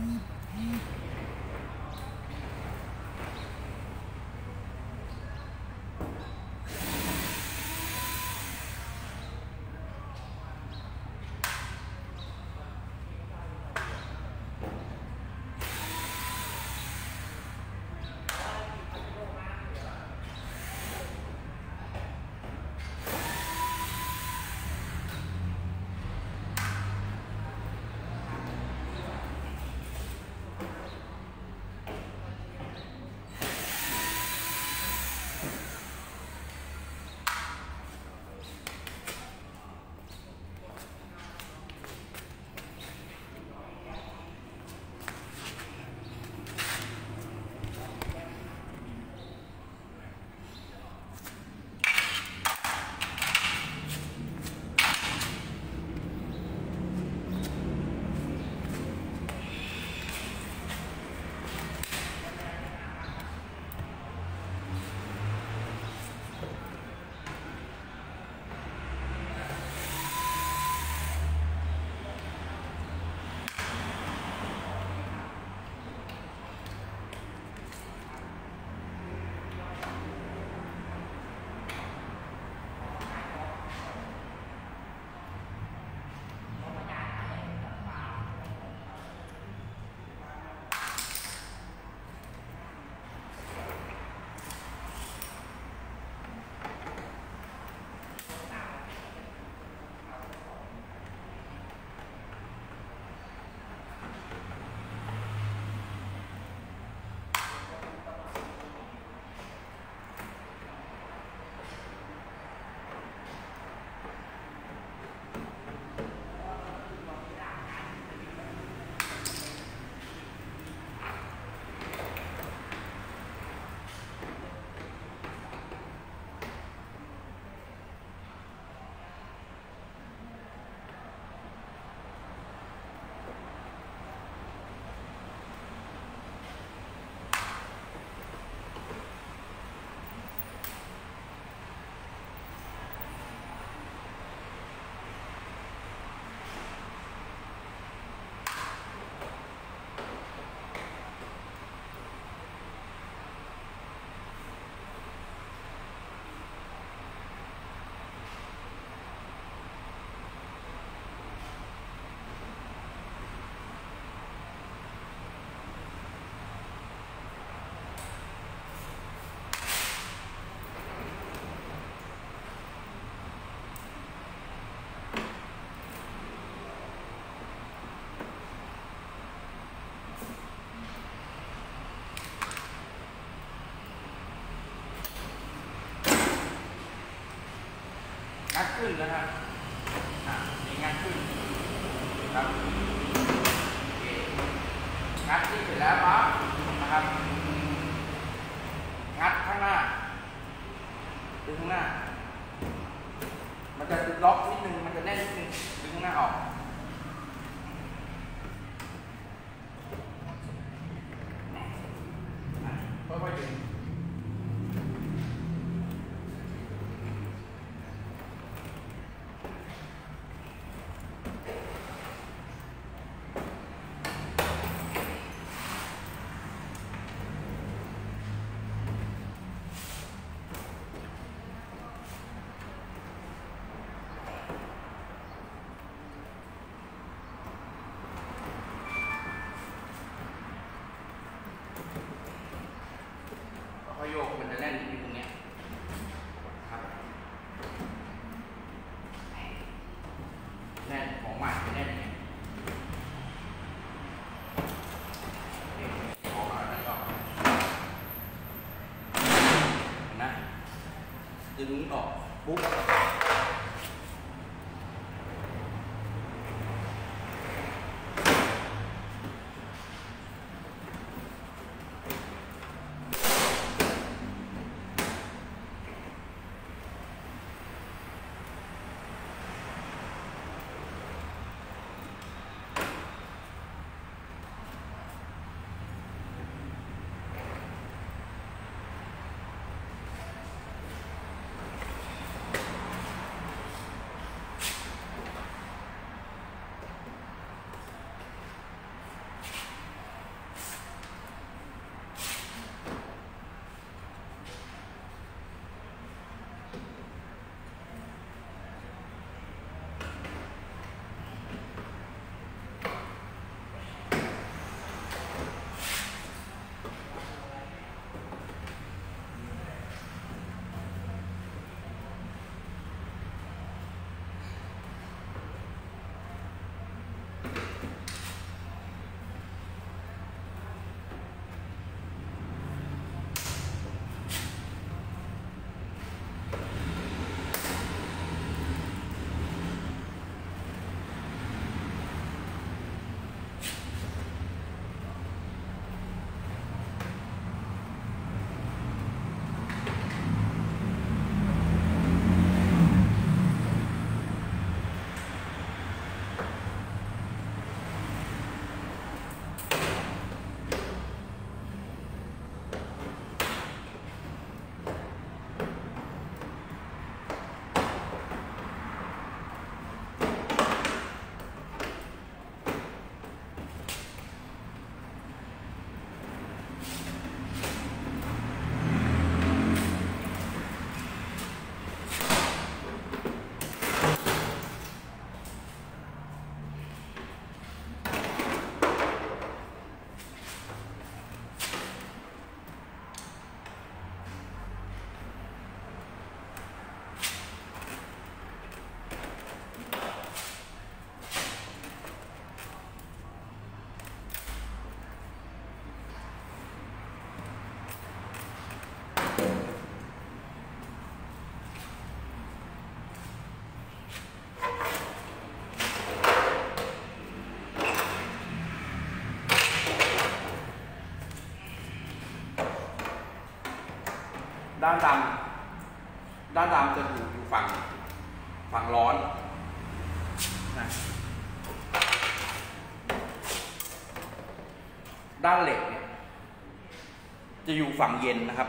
งัดขึ้นแล้วครับนี่งัดขึ้นครับงัดที่เสร็จแล้วปั๊บนะครับงัดข้างหน้าดึงข้างหน้ามันจะล็อกนิดนึงมันจะแน่นนิดนึงดึงข้างหน้าออกค่อยๆดึงโยกมันจะแน่นอยู่ตรงนี้ครับแน่นของใหม่จะแน่นเนี่ยออกมาแล้วก็นะดึงออกปุ๊บด้านดำจะอยู่ฝั่งร้อนนะด้านเหล็กเนี่ยจะอยู่ฝั่งเย็นนะครับ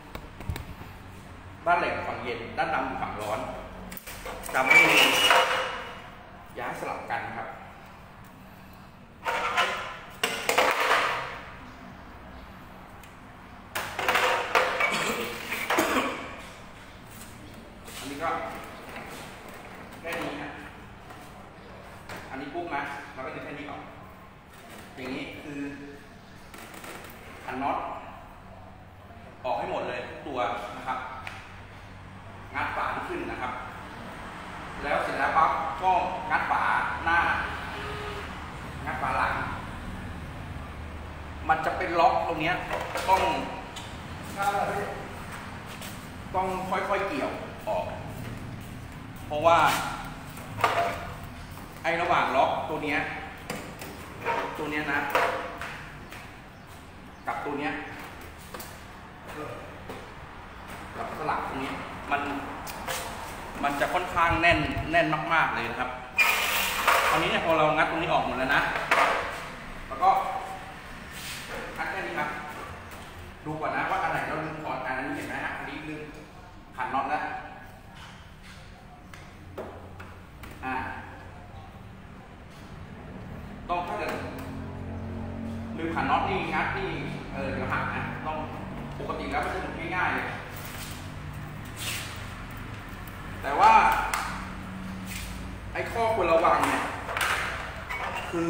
ด้านเหล็กฝั่งเย็นด้านดำอยู่ฝั่งร้อนจำไม่ได้ย้ายสลับกันครับอันนี้ก็แค่นี้นะอันนี้ปุ๊บนะแล้วก็ดึงแค่นี้ออกอย่างนี้คือขันน็อตออกให้หมดเลยทุกตัวนะครับงัดฝาขึ้นนะครับแล้วเสร็จแล้วปั๊บก็งัดฝาหน้างัดฝาหลังมันจะเป็นล็อกตรงนี้ต้องค่อยๆเกี่ยวออกเพราะว่าไอ้ระหว่างล็อกตัวเนี้ยนะกับตัวเนี้ยกับสลักตรงนี้มันจะค่อนข้างแน่นมากๆเลยนะครับตอนนี้เนี่ยพอเรางัดตรงนี้ออกหมดแล้วนะแล้วก็งัดแค่นี้ครับดูก่อนนะว่าอันไหนเราลืมก่อนอันนี้เห็นไหมฮะอันนี้ลืมขันน็อตแล้วต้องถ้าเกิดลืมขันน็อตนี่งัดนี่เดี๋ยวหักนะต้องปกติแล้วมันจะหมุนง่ายๆเลยแต่ว่าไอ้ข้อควรระวังเนี่ยคือ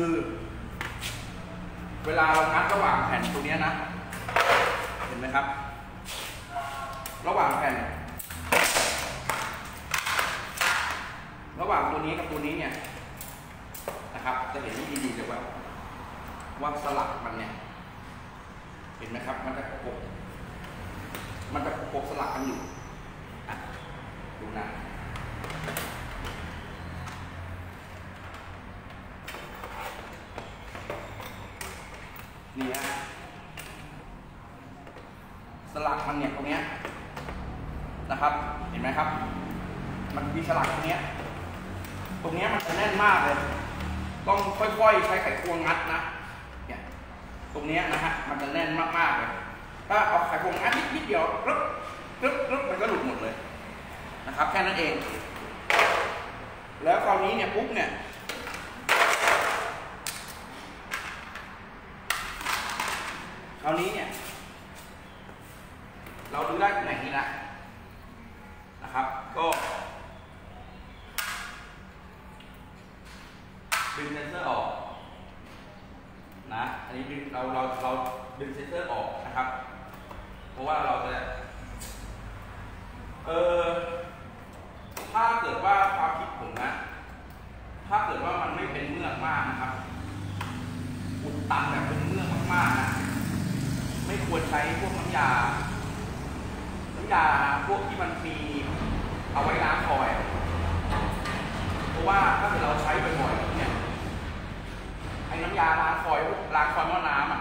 เวลาเรางัดระหว่างแผ่นตัวนี้นะเห็นไหมครับระหว่างแผ่นระหว่างตัวนี้กับตัวนี้เนี่ยนะครับจะเห็นนี่ดีๆเลยว่าสลักมันเนี่ยเห็นไหมครับมันจะประกบสลักกันอยู่ดูนะนี่ฮะสลักมันเนี่ยตรงเนี้ยนะครับเห็นไหมครับมันมีสลักตรงเนี้ยมันจะแน่นมากเลยต้องค่อยๆใช้ไขควงงัดนะเนี่ยตรงเนี้ยนะฮะมันจะแน่นมากๆเลยถ้าเอาไขควงงัดนิดเดียวรึบมันก็หลุดหมดเลยนะครับแค่นั้นเองแล้วคราวนี้เนี่ยปุ๊บเนี่ยคราวนี้เนี่ยเราดูได้ไหนนี้ละนะครับก็ดึงเซนเซอร์ออกนะอันนี้ดึงเราดึงเซนเซอร์ออกนะครับเพราะว่าเราจะถ้าเกิดว่าความคิดผมนะถ้าเกิดว่ามันไม่เป็นเมือกมากนะครับอุดตันแบบเป็นเมือกมากๆนะไม่ควรใช้พวกน้ำยาพวกที่มันมีเอาไว้ล้างคอยเพราะว่าถ้าเกิดเราใช้บ่อยๆเนี่ยไอ้น้ำยาล้างคอยหม้อน้ำอ่ะ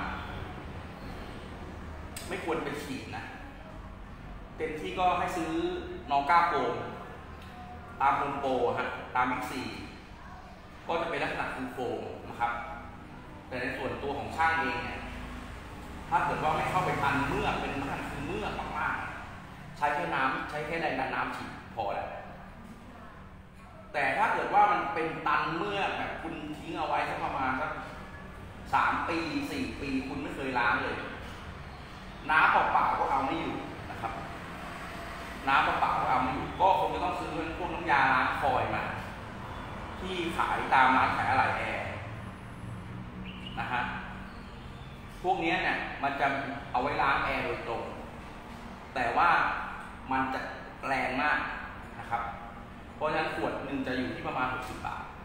ไม่ควรไปฉีดนะเต็มที่ก็ให้ซื้อนอก้าโปมตามโฮมโปรฮะตามบิ๊กซีก็จะเป็นลักษณะฟูโฟมนะครับแต่ในส่วนตัวของช่างเองเนี่ยถ้าเกิดว่าไม่เข้าไปทันเมื่อเป็นลักษณะคือเมื่อมากๆใช้แค่แรงดันน้ำฉีดพอแล้วแต่ถ้าเกิดว่ามันเป็นตันเมื่อแบบคุณทิ้งเอาไว้สักประมาณสัก3 ปี 4 ปีคุณไม่เคยล้างเลยน้ำเปล่าๆก็เอาไม่อยู่นะครับน้ำเปล่าๆก็เอาไม่อยู่ก็คงจะต้องซื้อพวกน้ำยาล้างคอยมาที่ขายตามร้านขายอะไหล่แอร์นะฮะพวกนี้เนี่ยมันจะเอาไว้ล้างแอร์โดยตรงแต่ว่ามันจะแรงมากนะครับเพราะฉะนั้นขวดหนึ่งจะอยู่ที่ประมาณ60 บาท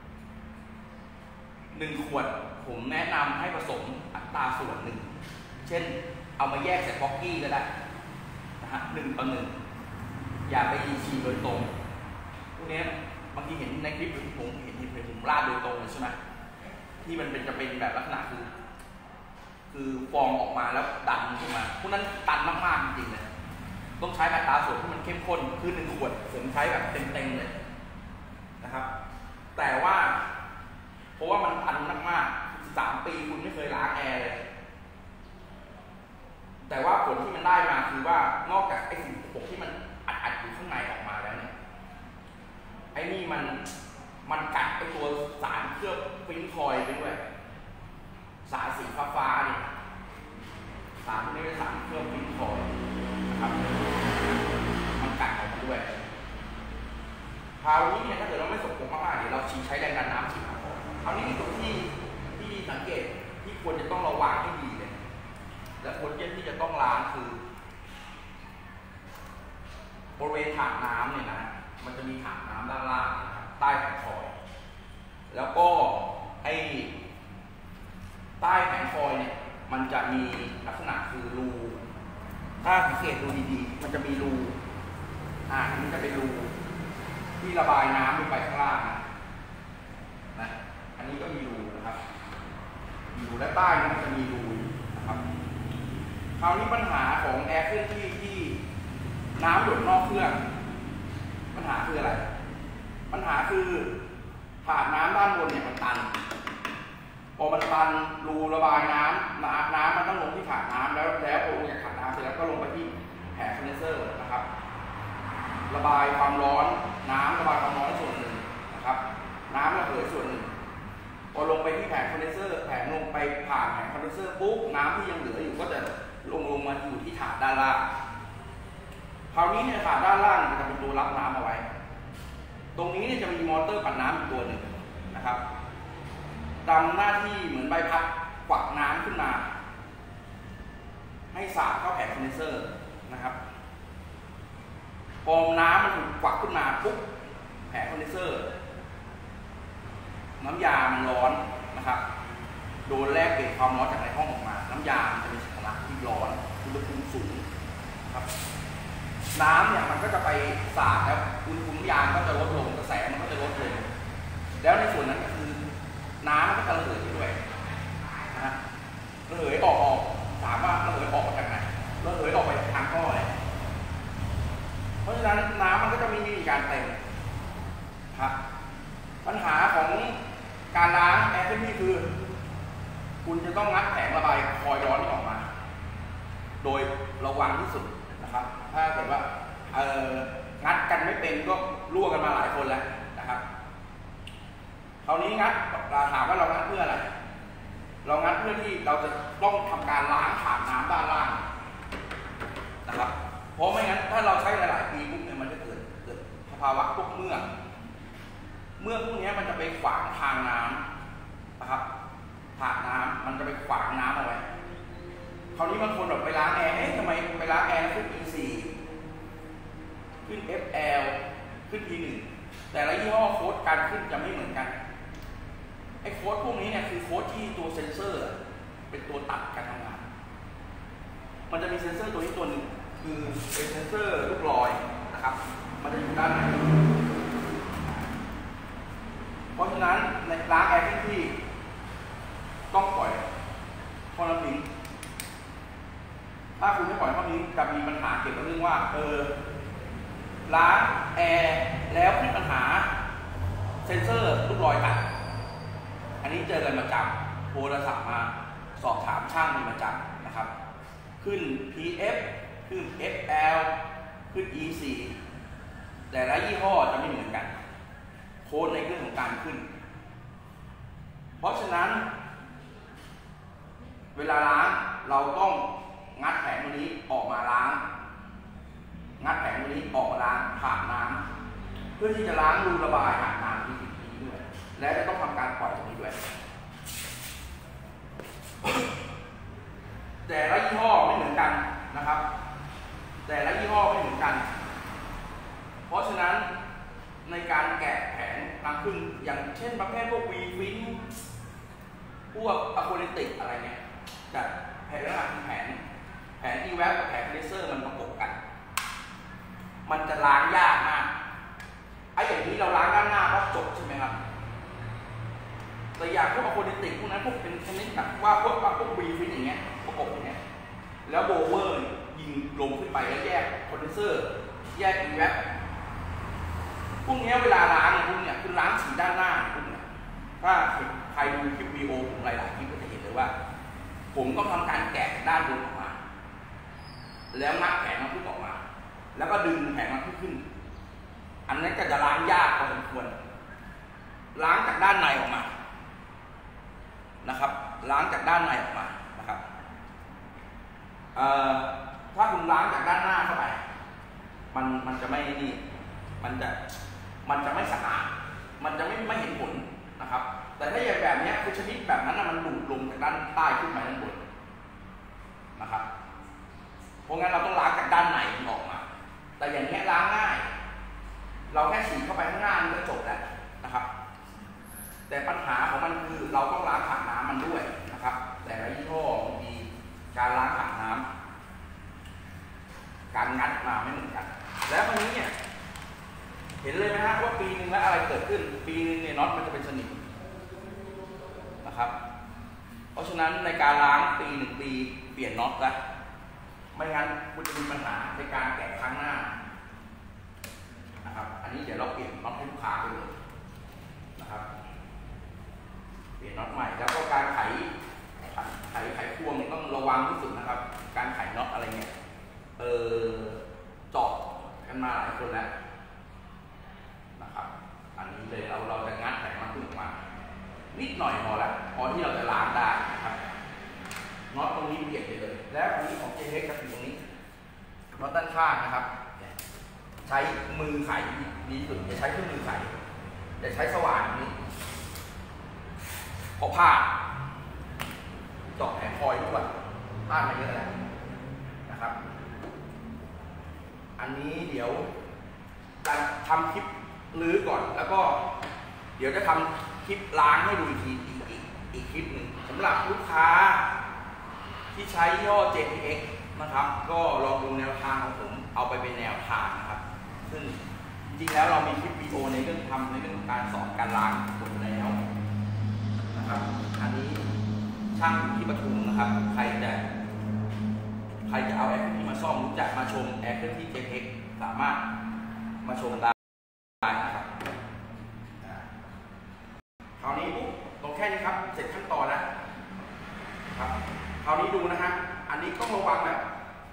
1 ขวดผมแนะนำให้ผสมอัตราส่วนหนึ่งเช่นเอามาแยกใส่ป๊อกกี้ก็ได้นะฮะ1:1อย่าไปฉีดโดยตรงพวกนี้บางทีเห็นในคลิปผมเห็นผมราดโดยตรงเลยใช่ไหมที่มันจะเป็นแบบลักษณะคือฟองออกมาแล้วดันขึ้นมาพวกนั้นตันมากๆจริงๆเลยต้องใช้อัตราส่วนที่มันเข้มข้นคือ1 ขวดผมใช้แบบเต็มๆเลยนะครับแต่ว่าเพราะว่ามันพันมากๆ3 ปีคุณไม่เคยล้างแอร์เลยแต่ว่าผลที่มันได้มาคือว่านอกจากไอ้สิ่งสกปรกที่มันอัดอยู่ข้างในออกมาแล้วเนี่ยไอ้นี่มันกัดไอ้ตัวสารเคลือบฟิล์มฟอยล์ไปด้วยสารสีฟ้าๆเนี่ยสารนี้เป็นสารเคลือบฟิล์มฟอยล์นะครับมันกัดออกมาด้วยคราวนี้เนี่ยถ้าเกิดเราไม่สกปรกมากๆเดี๋ยวเราใช้แรงดันน้ำฉีดออกคราวนี้ตรงที่สังเกตที่ควรจะต้องระวังให้ดีเลยและควรที่จะต้องล้างคือบริเวณถาดน้ำเนี่ยนะมันจะมีถาดน้ำด้านล่างนะครับใต้แผงคอยแล้วก็ไอ้ใต้แผงคอยเนี่ยมันจะมีลักษณะคือรูถ้าสังเกตดูดีๆมันจะมีรูอันนี้จะเป็นรูที่ระบายน้ำลงไปข้างล่างนะอันนี้ก็มีรูนะครับมีรูและใต้มันจะมีรูนะครับคราวนี้ปัญหาของแอร์เคลื่อนที่น้ำหยดนอกเครื่องปัญหาคืออะไรปัญหาคือถาดน้ำด้านบนเนี่ยมันตันพอมันตันรูระบายน้ำมันต้องลงที่ถาดน้ำแล้วพอลงจากถาดน้ำเสร็จแล้วก็ลงไปที่แผงคอนเดนเซอร์นะครับระบายความร้อนน้ำระบายความร้อนส่วนหนึ่งนะครับน้ำระเหยส่วนหนึ่งพอลงไปที่แผงคอนเดนเซอร์แผงลงไปผ่านแผงคอนเดนเซอร์ปุ๊บน้ำที่ยังเหลืออยู่ก็จะลงมาอยู่ที่ถาดด้านล่างคราวนี้เนี่ยถาดด้านล่างจะเป็นตัวรับน้ำเอาไว้ตรงนี้เนี่ยจะมีมอเตอร์ปั่นน้ำอีกตัวหนึ่งนะครับทำหน้าที่เหมือนใบพัดกวักน้ำขึ้นมาให้สาดเข้าแผงคอนเดนเซอร์นะครับพอน้ำมันถูกกวักขึ้นมาปุ๊บแผงคอนเดนเซอร์น้ำยามันร้อนนะครับโดนแลกเปลี่ยนความร้อนจากในห้องออกมาน้ำยามันจะมีสถานะที่ร้อนอุณหภูมิสูงครับน้ำเนี่ยมันก็จะไปสาดแล้วอุณหภูมิน้ำยาก็จะลดลงกระแสมันก็จะลดลงแล้วในส่วนนั้นก็คือน้ำมันก็จะระเหยไปด้วยนะฮะระเหยออกถามว่าระเหยออกมาจากไหนระเหยออกไปทางท่อเลยเพราะฉะนั้นน้ำมันก็จะมีการเต็มครับปัญหาของการล้างแอร์เคลื่อนที่คือคุณจะต้องงัดแผงระบายคอยร้อนออกมาโดยระวังที่สุดนะครับถ้าเกิดว่างัดกันไม่เป็นก็รั่วกันมาหลายคนแล้วนะครับคราวนี้งัดถามว่าเรางัดเพื่ออะไรเรางัดเพื่อที่เราจะต้องทำการล้างถาดน้ำด้านล่างนะครับเพราะไม่งั้นถ้าเราใช้หลายๆปีปุ๊บเนี่ยมันจะเกิดสภาวะพวกเมื่อพวกนี้มันจะไปขวางทางน้ำนะครับถาดน้ำมันจะไปขวางน้ำเอาไว้คราวนี้บางคนแบบไปล้างแอร์ทำไมไปล้างแอร์ขึ้น E4 ขึ้น FL ขึ้น E1 แต่ละยี่ห้อโค้ดการขึ้นจะไม่เหมือนกันไอ้โค้ดพวกนี้เนี่ยคือโค้ดที่ตัวเซนเซอร์เป็นตัวตัดการทำงานมันจะมีเซนเซอร์ตัวนี้ตัวหนึ่งคือเป็นเซนเซอร์ลูกลอยนะครับมันจะอยู่ด้านในเพราะฉะนั้นในล้างแอร์ที่ต้องปล่อยท่อน้ำทิ้งถ้าคุณไม่ปล่อยท่อนี้จะมีปัญหาเกี่ยวกับเรื่องว่าล้างแอร์แล้วมีปัญหาเซนเซอร์ลูกลอยตัดอันนี้เจอกันประจำโทรศัพท์มาสอบถามช่างมีประจำนะครับขึ้น PF ขึ้น FL ขึ้น E4 แต่ละยี่ห้อจะไม่เหมือนกันโค้ดในเรื่องของการขึ้นเพราะฉะนั้นเวลาล้างเราต้องงัดแผงตัวนี้ออกมาล้างงัดแผงตัวนี้ออกมาล้างผ่านน้ำเพื่อที่จะล้างรูระบายผ่านน้ำที่ดีด้วยและจะต้องทำการปล่อยตรงนี้ด้วยแต่ละยี่ห้อไม่เหมือนกันนะครับแต่ละยี่ห้อไม่เหมือนกันเพราะฉะนั้นในการแกะแผงรังพึ่งอย่างเช่นประเภทพวกวีฟินพวกอะโคลิติกอะไรเนี่ยจัดแผงหลักแผงอีแวปกับแผงเลเซอร์มันประกบกันมันจะล้างยากมากไอ้อย่างนี้เราล้างด้านหน้าก็จบใช่ไหมครับแต่อย่างพวกอะโคลิติกพวกนั้นพวกเป็นชนิดแบบว่าพวกวีฟินอย่างเงี้ยประกบอย่างเงี้ยแล้วโบเวอร์ยิงยิงลมขึ้นไปแล้วแยกคอนเดนเซอร์แยกอีแวปพวกนี้เวลาล้างพวกเนี่ยคือล้างสีด้านหน้าพวกเนี่ยถ้าใครดูคลิปวีดีโอผมหลายๆคลิปก็จะเห็นเลยว่าผมต้องทำการแกะด้านบนออกมาแล้วงัดแผงมันขึ้นออกมาแล้วก็ดึงแผงมันขึ้นอันนั้นก็จะล้างยากพอสมควรล้างจากด้านในออกมานะครับล้างจากด้านในออกมานะครับถ้าคุณล้างจากด้านหน้าเข้าไปมันจะไม่นี่มันจะไม่สะอาดมันจะไม่เห็นผลนะครับแต่ถ้าอย่างแบบนี้คือชนิดแบบนั้นมันดูดลงจากด้านใต้ขึ้นไปด้านบนนะครับเพราะงั้นเราต้องล้างจากด้านในออกมาแต่อย่างนี้ล้างง่ายเราแค่ฉีดเข้าไปข้างหน้ามันก็จบแล้วนะครับแต่ปัญหาของมันคือเราต้องล้างผ่านน้ำมันด้วยนะครับแต่ละยี่ห้อบางทีการล้างผ่านน้ำการงัดมาไม่เหมือนกันแล้ววันนี้เนี่ยเห็นเลยไหมฮะว่าปีนึงแล้วอะไรเกิดขึ้นปีนึงเนี่ยน็อตมันจะเป็นสนิมนะครับเพราะฉะนั้นในการล้างปี1 ปีเปลี่ยนน็อตละไม่งั้นคุณจะมีปัญหาในการแกะครั้งหน้านะครับอันนี้เดี๋ยวเราเปลี่ยนน็อตให้ลูกค้าไปเลยนะครับเปลี่ยนน็อตใหม่แล้วก็การไขควงต้องระวังที่สุดนะครับการไขน็อตอะไรเงี้ยเจาะกันมาหลายคนแล้วนะครับอันนี้เลยเราจะงัดแผงมันขึ้นออกมานิดหน่อยพอแล้วพอที่เราจะล้างได้นะครับน็อตตรงนี้เปลี่ยนไปเลยแล้วอันนี้ของ JX จะอยู่ตรงนี้น็อตด้านข้างนะครับใช้มือไขดีสุดอย่าใช้เครื่องมือไขอย่าใช้สว่านนี้เพราะพลาดเจาะแผงคอยด้วยพลาดมาเยอะแล้วนะครับอันนี้เดี๋ยวจะทำคลิปลื้อก่อนแล้วก็เดี๋ยวจะทำคลิปล้างให้ดูอีกคลิปหนึ่งสำหรับลูกค้าที่ใช้ย่อ JTX นะครับก็ลองดูแนวทางของผมเอาไปเป็นแนวทางนะครับซึ่งจริงๆแล้วเรามีคลิปวิดีโอในเรื่องในเรื่องของการสอนการล้างหมดแล้วนะครับอันนี้ช่างที่ปทุมนะครับใครจะเอาแอร์เครื่องที่มาซ่อมรู้จักมาชมแอร์เครื่องที่ JTX สามารถมาชมได้นะครับคราวนี้ปุ๊บตรงแค่นี้ครับเสร็จขั้นตอนแล้วครับคราวนี้ดูนะฮะอันนี้ต้องระวังแบบ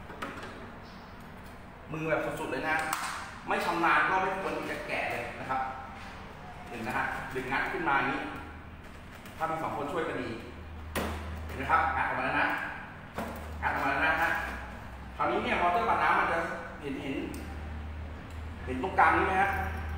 มือแบบสุดๆเลยนะไม่ชำนาญก็ไม่ควรที่จะแกะเลยนะครับนะฮะดึงงัดขึ้นมาอย่างนี้ถ้ามี2 คนช่วยกันดีเห็นไหมครับงัดออกมาแล้วนะงัดออกมาแล้วนะฮะคราวนี้เนี่ยมอเตอร์ปั่นน้ำมันจะเห็นตรงกลางนี้ไหมฮะ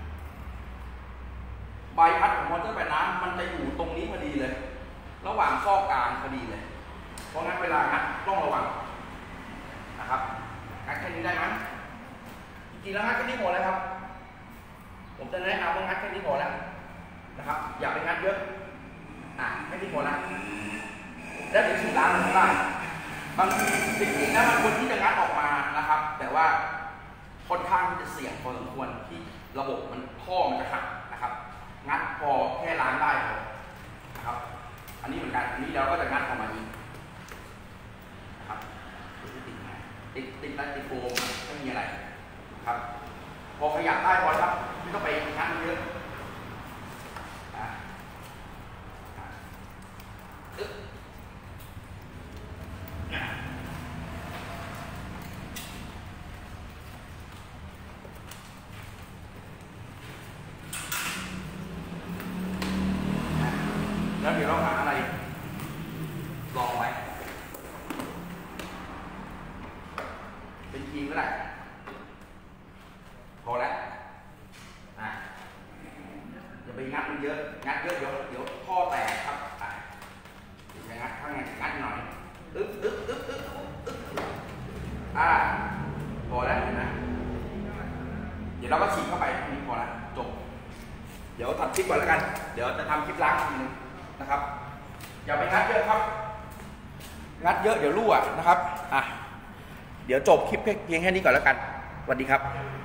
ใบพัดของมอเตอร์ปั่นน้ำมันจะอยู่ตรงนี้พอดีเลยระหว่างข้อกลางพอดีเลยเพราะงั้นเวลางัดต้องระวังนะครับงัดแค่นี้ได้ไหมจริงๆแล้วงัดแค่นี้พอแล้วครับผมจะแนะนำว่างัดแค่นี้พอแล้วนะครับอย่าไปงัดเยอะแค่นี้พอแล้วแล้วเดี๋ยวฉีดล้างมันข้างล่างบางทีจริงๆแล้วมันควรที่จะงัดออกมานะครับแต่ว่าค่อนข้างที่จะเสี่ยงพอสมควรที่ระบบมันท่อมันจะหักนะครับงัดพอแค่ล้างได้พอนะครับอันนี้เหมือนกันอันนี้เราก็จะงัดออกมาอีกนะครับติดโฟมไม่มีอะไรครับพอขยับได้พอครับไม่ต้องไปงัดมันเยอะแล้วเดี๋ยวเราหาอะไรลองไว้เป็นครีมก็ได้พอแล้วอย่าไปงัดมันเยอะงัดเยอะเดี๋ยวท่อแตกครับอย่างัดข้างในงัดหน่อยพอแล้วเห็นไหมเดี๋ยวเราก็ฉีดเข้าไปนี่พอแล้วจบเดี๋ยวทำคลิปก่อนแล้วกันเดี๋ยวจะทำคลิปล้างทีนึงนะครับอย่าไปงัดเยอะครับงัดเยอะเดี๋ยวรั่วนะครับเดี๋ยวจบคลิปเพียงแค่นี้ก่อนแล้วกันสวัสดีครับ